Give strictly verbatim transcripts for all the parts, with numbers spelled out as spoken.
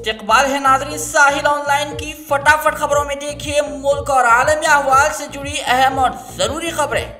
इस्तकबाल है नाज़रीन साहिल ऑनलाइन की फटाफट खबरों में देखिए मुल्क और आलमी अहवाल से जुड़ी अहम और जरूरी खबरें।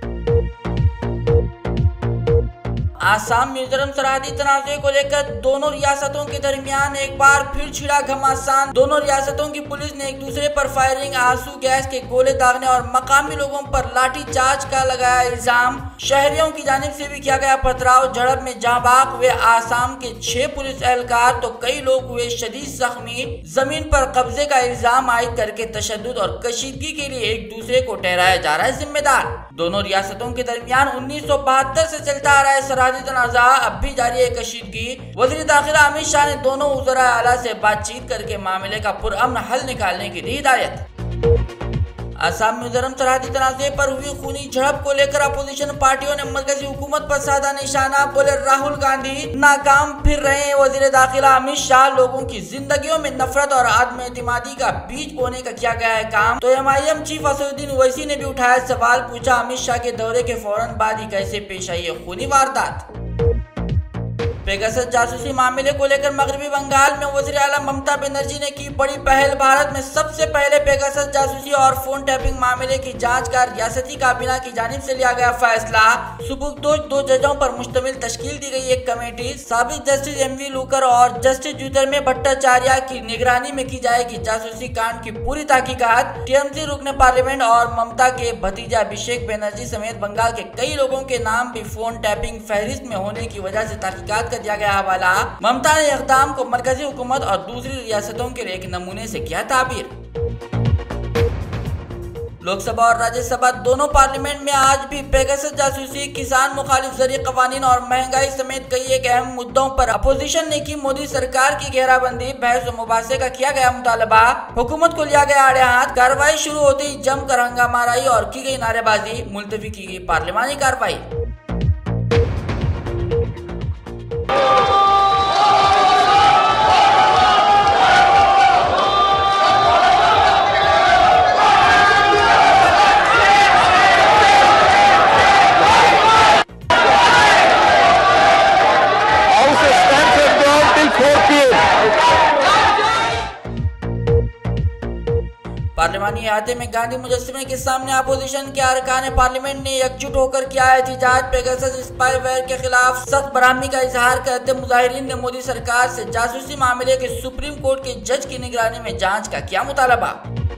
आसाम मिजोरम सरहदी तनाज़े को लेकर दोनों रियासतों के दरमियान एक बार फिर छिड़ा घमासान। दोनों रियासतों की पुलिस ने एक दूसरे पर फायरिंग, आंसू गैस के गोले दागने और मकामी लोगों पर लाठी चार्ज का लगाया इल्जाम। शहरियों की जानिब से भी किया गया पथराव। झड़प में जाँ बाग हुए आसाम के छह पुलिस एहलकार तो कई लोग हुए शदीद जख्मी। जमीन पर कब्जे का इल्जाम आयद करके तशद्दुद और कशीदगी के लिए एक दूसरे को ठहराया जा रहा है जिम्मेदार। दोनों रियासतों के दरमियान उन्नीस सौ बहत्तर से चलता आ रहा है सरहदी तनाज़ा अब भी जारी है कशीदगी। वज़ीर दाखिला अमित शाह ने दोनों वज़राए आला से बातचीत करके मामले का पुरअमन हल निकालने की दी हिदायत। आसाम मिजोरम सरहदी तनाज़े पर हुई खूनी झड़प को लेकर अपोजिशन पार्टियों ने मरकजी हुकूमत पर साधा निशाना। बोले राहुल गांधी नाकाम फिर रहे हैं। वज़ीर दाखिला अमित शाह लोगों की जिंदगियों में नफरत और आदम एतमादी का बीज बोने का किया गया है काम। तो M I M chief Asaduddin Owaisi ने भी उठाया सवाल, पूछा अमित शाह के दौरे के फौरन बाद ही कैसे पेश आई है खूनी वारदात। पेगासस जासूसी मामले को लेकर मगरबी बंगाल में वज़ीर आला ममता बनर्जी ने की बड़ी पहल। भारत में सबसे पहले पेगासस जासूसी और फोन टैपिंग मामले की जांच का रियासती काबीना की जानिब से लिया गया फैसला। सुपुर्दोश दो जजों पर मुश्तमिल तश्कील दी गई एक कमेटी। साबिक जस्टिस एम वी लूकर और जस्टिस ज्योतिर्मय भट्टाचार्य की निगरानी में की जाएगी जासूसी कांड की पूरी तहकीकात। टी एम सी रुकने पार्लियामेंट और ममता के भतीजा अभिषेक बनर्जी समेत बंगाल के कई लोगों के नाम भी फोन टैपिंग फहरिस्त में होने की वजह से तहकीकात दिया गया हवाला। ममता ने इक़दाम को मरकजी हुकूमत और दूसरी रियासतों के लिए एक नमूने से किया ताबीर। लोकसभा और राज्यसभा दोनों पार्लियामेंट में आज भी पेगासस जासूसी, किसान मुखालिफ ज़रिए कवानीन और महंगाई समेत कई एक अहम मुद्दों पर अपोजिशन ने की मोदी सरकार की घेराबंदी। बहस और मुबासे का किया गया मुतालबा। हुकूमत को लिया गया आड़े हाथ। कार्रवाई शुरू होते ही जमकर हंगामा आई और की गई नारेबाजी। मुलतवी की गई पार्लियामानी कार्रवाई। पार्लियामानी अहाते में गांधी मुजस्समे के सामने अपोजिशन के अरकान पार्लियामेंट ने एकजुट होकर किया एहतजाज। पेगासस स्पाईवेयर के खिलाफ सख्त बरहमी का इजहार करते मुजाहिरीन ने मोदी सरकार से जासूसी मामले के सुप्रीम कोर्ट के जज की निगरानी में जांच का किया मुतालबा।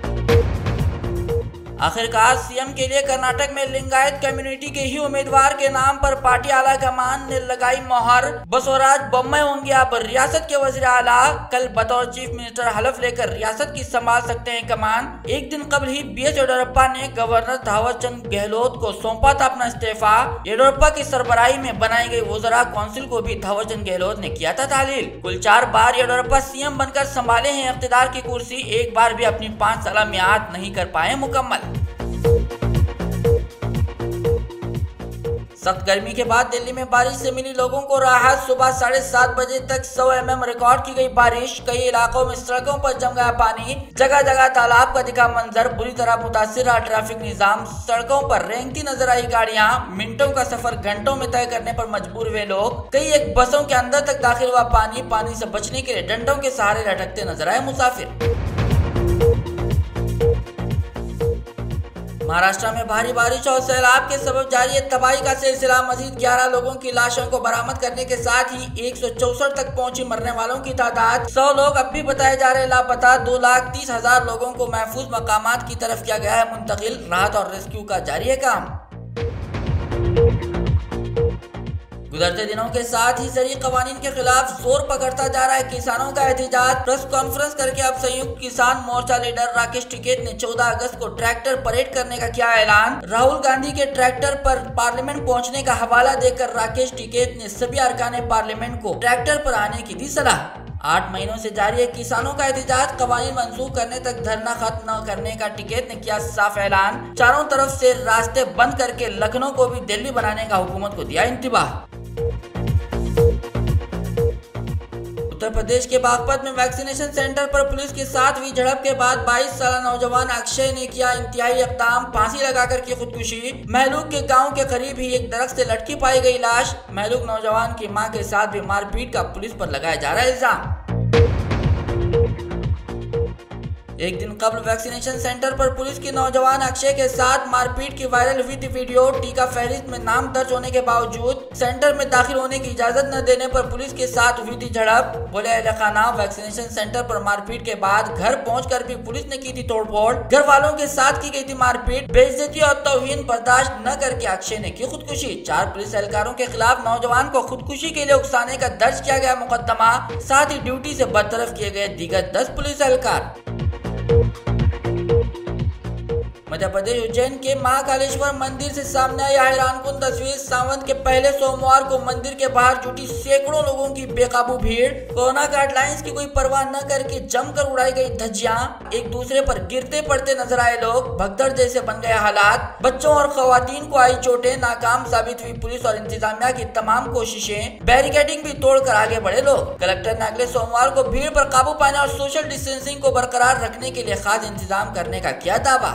आखिरकार सीएम के लिए कर्नाटक में लिंगायत कम्युनिटी के ही उम्मीदवार के नाम पर पार्टी आला कमान ने लगाई मोहर। बसवराज बोम्मई होंगे अब रियासत के वज़ीर आला। कल बतौर चीफ मिनिस्टर हलफ लेकर रियासत की संभाल सकते हैं कमान। एक दिन कबल ही बी एस येडियुरप्पा ने गवर्नर थावर चंद गहलोत को सौंपा था अपना इस्तीफा। येडियुरप्पा की सरबराही में बनाई गई वज़रा काउंसिल को भी थावर चंद गहलोत ने किया था तालील। कुल चार बार येडियुरप्पा सीएम बनकर संभाले हैं इख्तिदार की कुर्सी, एक बार भी अपनी पाँच साल मियाद नहीं कर पाए मुकम्मल। सख्त गर्मी के बाद दिल्ली में बारिश से मिली लोगों को राहत। सुबह साढ़े सात बजे तक सौ एम एम रिकॉर्ड की गई बारिश। कई इलाकों में सड़कों पर जम गया पानी। जगह जगह तालाब का दिखा मंजर। बुरी तरह मुतासिर रहा ट्रैफिक निजाम। सड़कों पर रेंगती नजर आई गाड़ियां। मिनटों का सफर घंटों में तय करने पर मजबूर हुए लोग। कई एक बसों के अंदर तक दाखिल हुआ पानी। पानी से बचने के लिए डंडों के सहारे लटकते नजर आए मुसाफिर। महाराष्ट्र में भारी बारिश और सैलाब के सबब जारी है तबाही का सिलसिला। मजीद ग्यारह लोगों की लाशों को बरामद करने के साथ ही एक सौ चौसठ तक पहुंची मरने वालों की तादाद। सौ लोग अब भी बताए जा रहे लापता। दो लाख तीस हजार लोगों को महफूज मकामात की तरफ किया गया है मुंतकिल। राहत और रेस्क्यू का जारी है काम। गुजरते दिनों के साथ ही ज़रूरी कवानीन के खिलाफ जोर पकड़ता जा रहा है किसानों का एहतजाज। प्रेस कॉन्फ्रेंस करके अब संयुक्त किसान मोर्चा लीडर राकेश टिकैत ने चौदह अगस्त को ट्रैक्टर परेड करने का किया ऐलान। राहुल गांधी के ट्रैक्टर पर पार्लियामेंट पहुंचने का हवाला देकर राकेश टिकैत ने सभी अरकान पार्लियामेंट को ट्रैक्टर पर आने की दी सलाह। आठ महीनों से जारी है किसानों का एहतजाज। कवानीन मंसूख करने तक धरना खत्म न करने का टिकैत ने किया साफ ऐलान। चारों तरफ से रास्ते बंद करके लखनऊ को भी दिल्ली बनाने का हुकूमत को दिया इंतबाह। उत्तर प्रदेश के बागपत में वैक्सीनेशन सेंटर पर पुलिस के साथ हुई झड़प के बाद बाईस साल नौजवान अक्षय ने किया इंतहाई इक़दाम, फांसी लगाकर की खुदकुशी। महलूक के गांव के करीब ही एक दरख्त से लटकी पाई गई लाश। महलूक नौजवान की मां के साथ भी मारपीट का पुलिस पर लगाया जा रहा है इल्जाम। एक दिन कबल वैक्सीनेशन सेंटर पर पुलिस के नौजवान अक्षय के साथ मारपीट की वायरल हुई थी वीडियो। टीका फहरिस्त में नाम दर्ज होने के बावजूद सेंटर में दाखिल होने की इजाजत न देने पर पुलिस के साथ हुई थी झड़प। बोले खाना वैक्सीनेशन सेंटर पर मारपीट के बाद घर पहुंचकर भी पुलिस ने की थी तोड़फोड़। घर वालों के साथ की गई थी मारपीट। बेइज्जती और तौहीन बर्दाश्त न करके अक्षय ने की खुदकुशी। चार पुलिस एहलकारों के खिलाफ नौजवान को खुदकुशी के लिए उकसाने का दर्ज किया गया मुकदमा। साथ ही ड्यूटी से बरतरफ किए गए दीगर दस पुलिस एहलकार। मध्य प्रदेश उज्जैन के महाकालेश्वर मंदिर से सामने आई हैरानकुन तस्वीर। सावन के पहले सोमवार को मंदिर के बाहर जुटी सैकड़ों लोगों की बेकाबू भीड़। कोरोना गाइडलाइंस की कोई परवाह न करके जमकर उड़ाई गई धज्जियां। एक दूसरे पर गिरते पड़ते नजर आए लोग। भगदड़ जैसे बन गए हालात। बच्चों और खवातीन को आई चोटें। नाकाम साबित हुई पुलिस और इंतजामिया की तमाम कोशिशें। बैरिकेडिंग भी तोड़कर आगे बढ़े लोग। कलेक्टर ने अगले सोमवार को भीड़ पर काबू पाने और सोशल डिस्टेंसिंग को बरकरार रखने के लिए खास इंतजाम करने का किया दावा।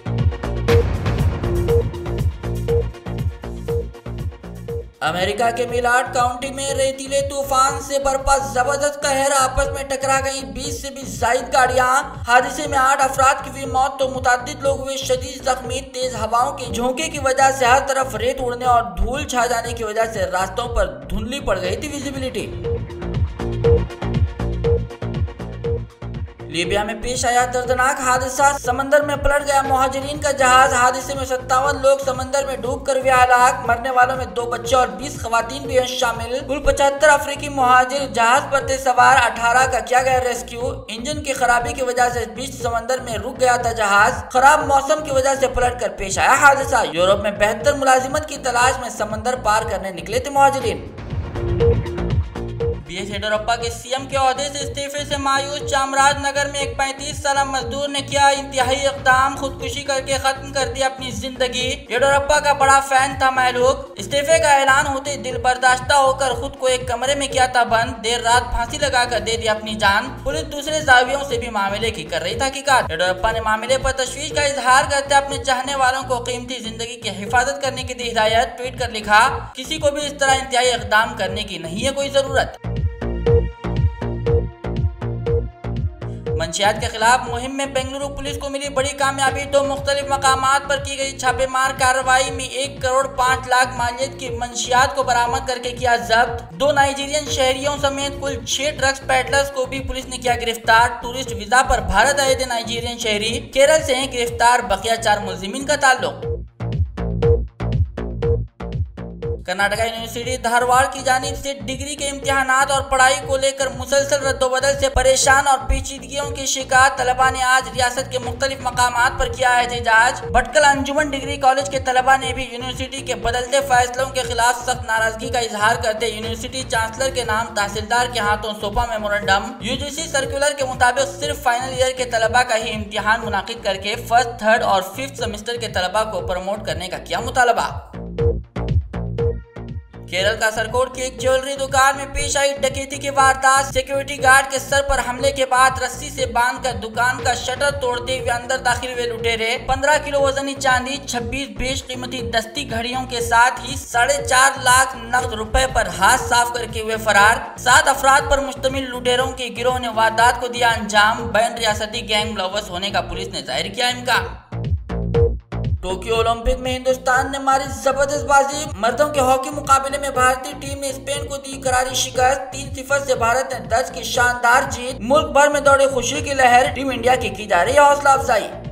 अमेरिका के मिलाड काउंटी में रेतीले तूफान से बरपा जबरदस्त कहर। आपस में टकरा गई बीस से भी ज्यादा गाड़ियां। हादसे में आठ अफराद की हुई मौत तो मुतादिद लोग हुए शदीद जख्मी। तेज हवाओं के झोंके की वजह से हर तरफ रेत उड़ने और धूल छा जाने की वजह से रास्तों पर धुंधली पड़ गई थी विजिबिलिटी। लीबिया में पेश आया दर्दनाक हादसा। समंदर में पलट गया मुहाजिरीन का जहाज। हादसे में सत्तावन लोग समंदर में डूबकर हुए हलाक। मरने वालों में दो बच्चे और बीस खवातीन भी शामिल। कुल पचहत्तर अफ्रीकी मुहाजिर जहाज पर थे सवार। अठारह का किया गया रेस्क्यू। इंजन की खराबी की वजह से बीच समंदर में रुक गया था जहाज। खराब मौसम की वजह से पलट कर पेश आया हादसा। यूरोप में बेहतर मुलाजिमत की तलाश में समंदर पार करने निकले थे मुहाजिरीन। बी एस येडियुरप्पा के सीएम के ओहदे से इस्तीफे से मायूस। चामराजनगर में एक पैंतीस साल मजदूर ने किया इंतहाई इक़दाम। खुदकुशी करके खत्म कर दिया अपनी जिंदगी। येडियुरप्पा का बड़ा फैन था महलूक। इस्तीफे का ऐलान होते दिल बर्दाश्ता होकर खुद को एक कमरे में किया था बंद। देर रात फांसी लगाकर दे दी अपनी जान। पुलिस दूसरे जावियों से भी मामले की कर रही तहकीकात। येडियुरप्पा ने मामले पर तशवीश का इजहार करते अपने चाहने वालों को कीमती जिंदगी की हिफाजत करने की दी हिदायत। ट्वीट कर लिखा, किसी को भी इस तरह इंतहाई इक़दाम करने की नहीं है कोई जरूरत। मंशियात के खिलाफ मुहिम में बेंगलुरु पुलिस को मिली बड़ी कामयाबी। दो मुख्तलिफ मकामात पर की गई छापेमार कार्रवाई में एक करोड़ पाँच लाख मालियत की मंशियात को बरामद करके किया जब्त। दो नाइजीरियन शहरियों समेत कुल छह ड्रग्स पैडलर्स को भी पुलिस ने किया गिरफ्तार। टूरिस्ट वीजा पर भारत आए थे नाइजीरियन शहरी। केरल से हैं गिरफ्तार बकिया चार मुलजिमीन का ताल्लुक। कर्नाटका यूनिवर्सिटी धारवाड़ की जानिब से डिग्री के इम्तिहानात और पढ़ाई को लेकर मुसलसल रद्दोबदल से परेशान और पेचीदगियों के शिकार तलबा ने आज रियासत के मुख्तलिफ मकामात पर किया एहतजाज। भटकल अंजुमन डिग्री कॉलेज के तलबा ने भी यूनिवर्सिटी के बदलते फैसलों के खिलाफ सख्त नाराजगी का इजहार करते यूनिवर्सिटी चांसलर के नाम तहसीलदार के हाथों सौंपा मेमोरेंडम। यूजीसी सर्कुलर के मुताबिक सिर्फ फाइनल ईयर के तलबा का ही इम्तिहान मुनाकिद करके फर्स्ट, थर्ड और फिफ्थ सेमेस्टर के तलबा को प्रमोट करने का किया मुतालबा। केरल का सरकोट की एक ज्वेलरी दुकान में पेश आई डकैती की वारदात। सिक्योरिटी गार्ड के सर पर हमले के बाद रस्सी से बांधकर दुकान का शटर तोड़ते हुए अंदर दाखिल हुए लुटेरे। पंद्रह किलो वजनी चांदी, छब्बीस बेशकीमती दस्ती घड़ियों के साथ ही साढ़े चार लाख नकद रुपए पर हाथ साफ करके हुए फरार। सात अफराद पर मुश्तमिल लुटेरों के गिरोह ने वारदात को दिया अंजाम। बैन रियासती गैंग मुलव्वस होने का पुलिस ने जाहिर किया इम्कान। टोक्यो ओलंपिक में हिंदुस्तान ने मारी जबरदस्त बाजी। मर्दों के हॉकी मुकाबले में भारतीय टीम ने स्पेन को दी करारी शिकस्त। तीन सिफर से भारत ने दर्ज की शानदार जीत। मुल्क भर में दौड़े खुशी की लहर। टीम इंडिया की की जा रही है हौसला अफजाई।